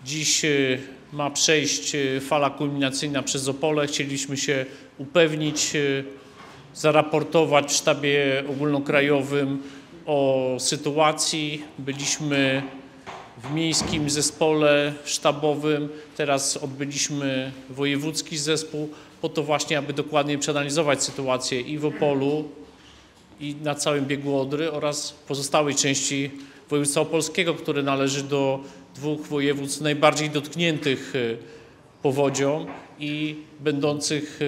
Dziś ma przejść fala kulminacyjna przez Opole. Chcieliśmy się upewnić, zaraportować w sztabie ogólnokrajowym o sytuacji. Byliśmy w miejskim zespole sztabowym, teraz odbyliśmy wojewódzki zespół po to właśnie, aby dokładnie przeanalizować sytuację i w Opolu, i na całym biegu Odry oraz pozostałej części województwa opolskiego, które należy do dwóch województw najbardziej dotkniętych powodzią i będących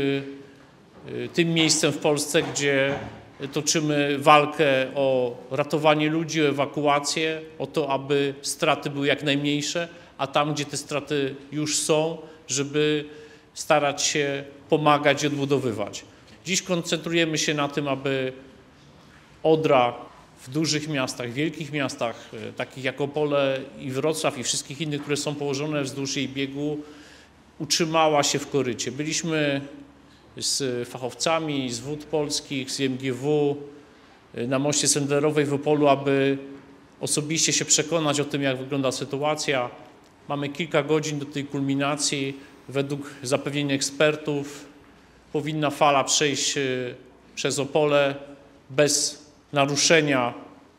tym miejscem w Polsce, gdzie toczymy walkę o ratowanie ludzi, o ewakuację, o to, aby straty były jak najmniejsze, a tam, gdzie te straty już są, żeby starać się pomagać i odbudowywać. Dziś koncentrujemy się na tym, aby Odra w dużych miastach, wielkich miastach, takich jak Opole i Wrocław i wszystkich innych, które są położone wzdłuż jej biegu, utrzymała się w korycie. Byliśmy z fachowcami z Wód Polskich, z MGW na moście Sendlerowej w Opolu, aby osobiście się przekonać o tym, jak wygląda sytuacja. Mamy kilka godzin do tej kulminacji. Według zapewnień ekspertów powinna fala przejść przez Opole bez naruszenia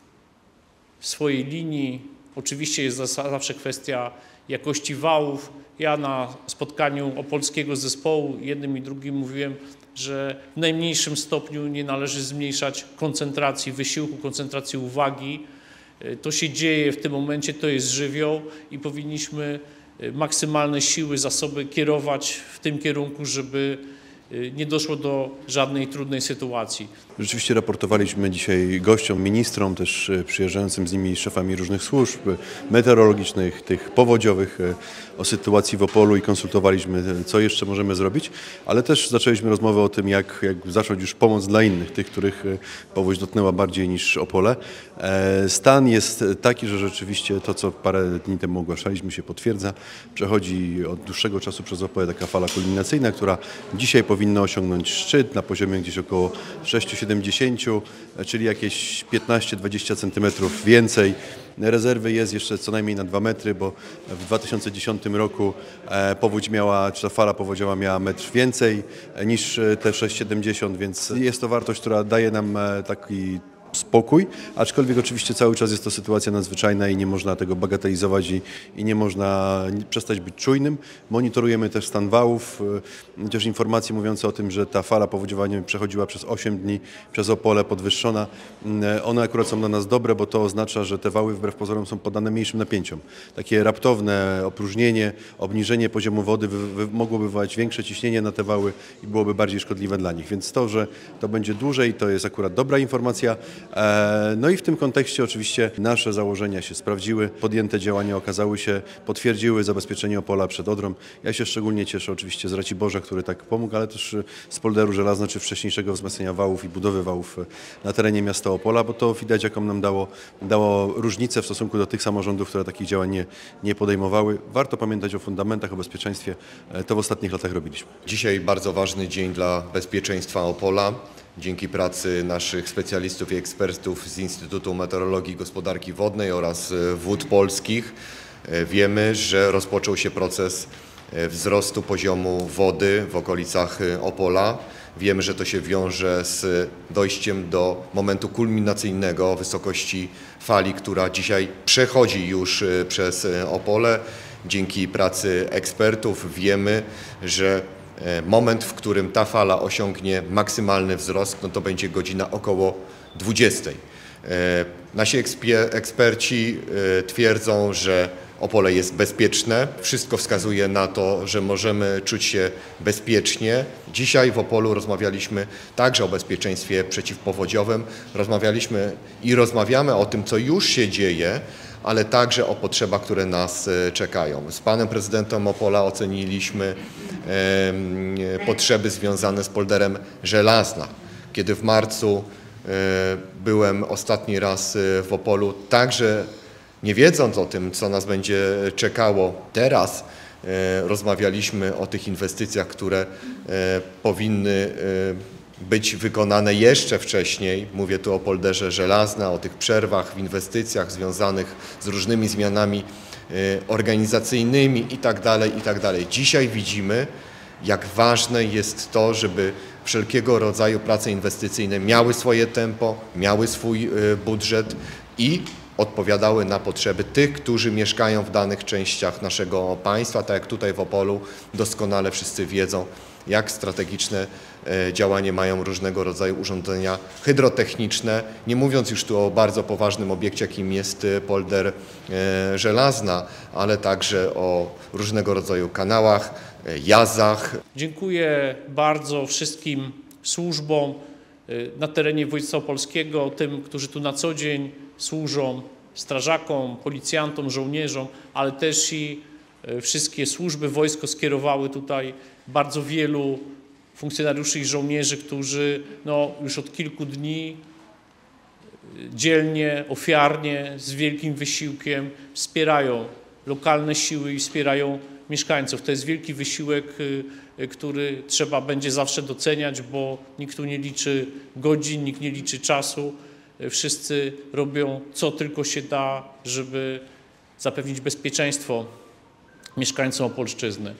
swojej linii. Oczywiście jest zawsze kwestia jakości wałów. Ja na spotkaniu opolskiego zespołu jednym i drugim mówiłem, że w najmniejszym stopniu nie należy zmniejszać koncentracji wysiłku, koncentracji uwagi. To się dzieje w tym momencie, to jest żywioł i powinniśmy maksymalne siły, zasoby kierować w tym kierunku, żeby nie doszło do żadnej trudnej sytuacji. Rzeczywiście raportowaliśmy dzisiaj gościom, ministrom, też przyjeżdżającym z nimi szefami różnych służb meteorologicznych, tych powodziowych o sytuacji w Opolu i konsultowaliśmy, co jeszcze możemy zrobić, ale też zaczęliśmy rozmowę o tym, jak zacząć już pomoc dla innych, tych, których powódź dotknęła bardziej niż Opole. Stan jest taki, że rzeczywiście to, co parę dni temu ogłaszaliśmy, się potwierdza. Przechodzi od dłuższego czasu przez Opole taka fala kulminacyjna, która dzisiaj powinna osiągnąć szczyt na poziomie gdzieś około 6,70, czyli jakieś 15-20 cm więcej. Rezerwy jest jeszcze co najmniej na 2 metry, bo w 2010 roku powódź miała, czy ta fala powodziowa miała metr więcej niż te 6,70, więc jest to wartość, która daje nam taki spokój, aczkolwiek oczywiście cały czas jest to sytuacja nadzwyczajna i nie można tego bagatelizować i nie można przestać być czujnym. Monitorujemy też stan wałów, też informacje mówiące o tym, że ta fala powodziowa przechodziła przez 8 dni przez Opole podwyższona. One akurat są dla nas dobre, bo to oznacza, że te wały wbrew pozorom są poddane mniejszym napięciom. Takie raptowne opróżnienie, obniżenie poziomu wody mogłoby wywołać większe ciśnienie na te wały i byłoby bardziej szkodliwe dla nich. Więc to, że to będzie dłużej, to jest akurat dobra informacja. No i w tym kontekście oczywiście nasze założenia się sprawdziły, podjęte działania okazały się, potwierdziły zabezpieczenie Opola przed Odrą. Ja się szczególnie cieszę oczywiście z Raciborza, który tak pomógł, ale też z polderu Żelazna, czy wcześniejszego wzmacniania wałów i budowy wałów na terenie miasta Opola, bo to widać, jaką nam dało różnicę w stosunku do tych samorządów, które takich działań nie podejmowały. Warto pamiętać o fundamentach, o bezpieczeństwie. To w ostatnich latach robiliśmy. Dzisiaj bardzo ważny dzień dla bezpieczeństwa Opola. Dzięki pracy naszych specjalistów i ekspertów z Instytutu Meteorologii i Gospodarki Wodnej oraz Wód Polskich wiemy, że rozpoczął się proces wzrostu poziomu wody w okolicach Opola. Wiemy, że to się wiąże z dojściem do momentu kulminacyjnego wysokości fali, która dzisiaj przechodzi już przez Opole. Dzięki pracy ekspertów wiemy, że moment, w którym ta fala osiągnie maksymalny wzrost, no to będzie godzina około 20. Nasi eksperci twierdzą, że Opole jest bezpieczne. Wszystko wskazuje na to, że możemy czuć się bezpiecznie. Dzisiaj w Opolu rozmawialiśmy także o bezpieczeństwie przeciwpowodziowym. Rozmawialiśmy i rozmawiamy o tym, co już się dzieje, ale także o potrzebach, które nas czekają. Z panem prezydentem Opola oceniliśmy potrzeby związane z polderem Żelazna. Kiedy w marcu byłem ostatni raz w Opolu, także nie wiedząc o tym, co nas będzie czekało teraz, rozmawialiśmy o tych inwestycjach, które powinny być wykonane jeszcze wcześniej. Mówię tu o polderze Żelazna, o tych przerwach w inwestycjach związanych z różnymi zmianami organizacyjnymi itd., itd. Dzisiaj widzimy, jak ważne jest to, żeby wszelkiego rodzaju prace inwestycyjne miały swoje tempo, miały swój budżet i odpowiadały na potrzeby tych, którzy mieszkają w danych częściach naszego państwa. Tak jak tutaj w Opolu doskonale wszyscy wiedzą, jak strategiczne działanie mają różnego rodzaju urządzenia hydrotechniczne, nie mówiąc już tu o bardzo poważnym obiekcie, jakim jest polder Żelazna, ale także o różnego rodzaju kanałach, jazach. Dziękuję bardzo wszystkim służbom na terenie województwa opolskiego, tym, którzy tu na co dzień służą, strażakom, policjantom, żołnierzom, ale też i wszystkie służby, wojsko skierowały tutaj bardzo wielu funkcjonariuszy i żołnierzy, którzy już od kilku dni dzielnie, ofiarnie, z wielkim wysiłkiem wspierają lokalne siły i wspierają mieszkańców. To jest wielki wysiłek, który trzeba będzie zawsze doceniać, bo nikt tu nie liczy godzin, nikt nie liczy czasu. Wszyscy robią co tylko się da, żeby zapewnić bezpieczeństwo mieszkańcom Opolszczyzny.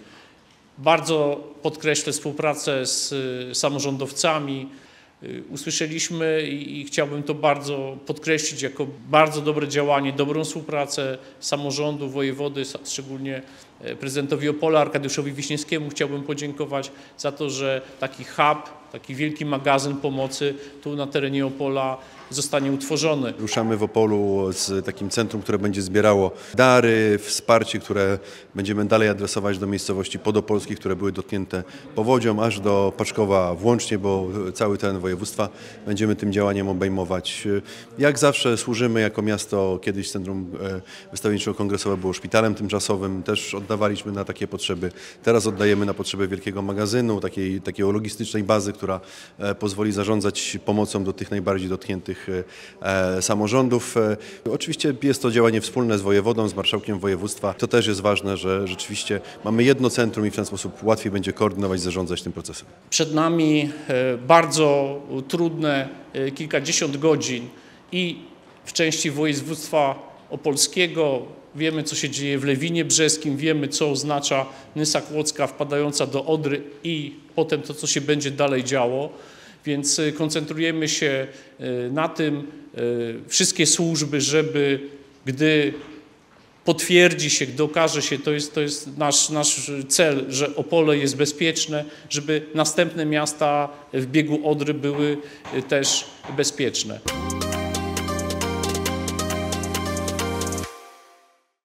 Bardzo podkreślę współpracę z samorządowcami. Usłyszeliśmy i chciałbym to bardzo podkreślić jako bardzo dobre działanie, dobrą współpracę samorządu, wojewody, szczególnie prezydentowi Opola, Arkadiuszowi Wiśniewskiemu chciałbym podziękować za to, że taki hub, taki wielki magazyn pomocy tu na terenie Opola zostanie utworzony. Ruszamy w Opolu z takim centrum, które będzie zbierało dary, wsparcie, które będziemy dalej adresować do miejscowości podopolskich, które były dotknięte powodzią, aż do Paczkowa włącznie, bo cały teren województwa będziemy tym działaniem obejmować. Jak zawsze służymy jako miasto, kiedyś Centrum Wystawienniczo-Kongresowe było szpitalem tymczasowym, też oddawaliśmy na takie potrzeby. Teraz oddajemy na potrzeby wielkiego magazynu, takiej logistycznej bazy, która pozwoli zarządzać pomocą do tych najbardziej dotkniętych samorządów. Oczywiście jest to działanie wspólne z wojewodą, z marszałkiem województwa. To też jest ważne, że rzeczywiście mamy jedno centrum i w ten sposób łatwiej będzie koordynować, zarządzać tym procesem. Przed nami bardzo trudne kilkadziesiąt godzin i w części województwa opolskiego. Wiemy, co się dzieje w Lewinie Brzeskim, wiemy, co oznacza Nysa Kłodzka wpadająca do Odry i potem to, co się będzie dalej działo. Więc koncentrujemy się na tym, wszystkie służby, żeby gdy potwierdzi się, gdy okaże się, to jest nasz cel, że Opole jest bezpieczne, żeby następne miasta w biegu Odry były też bezpieczne.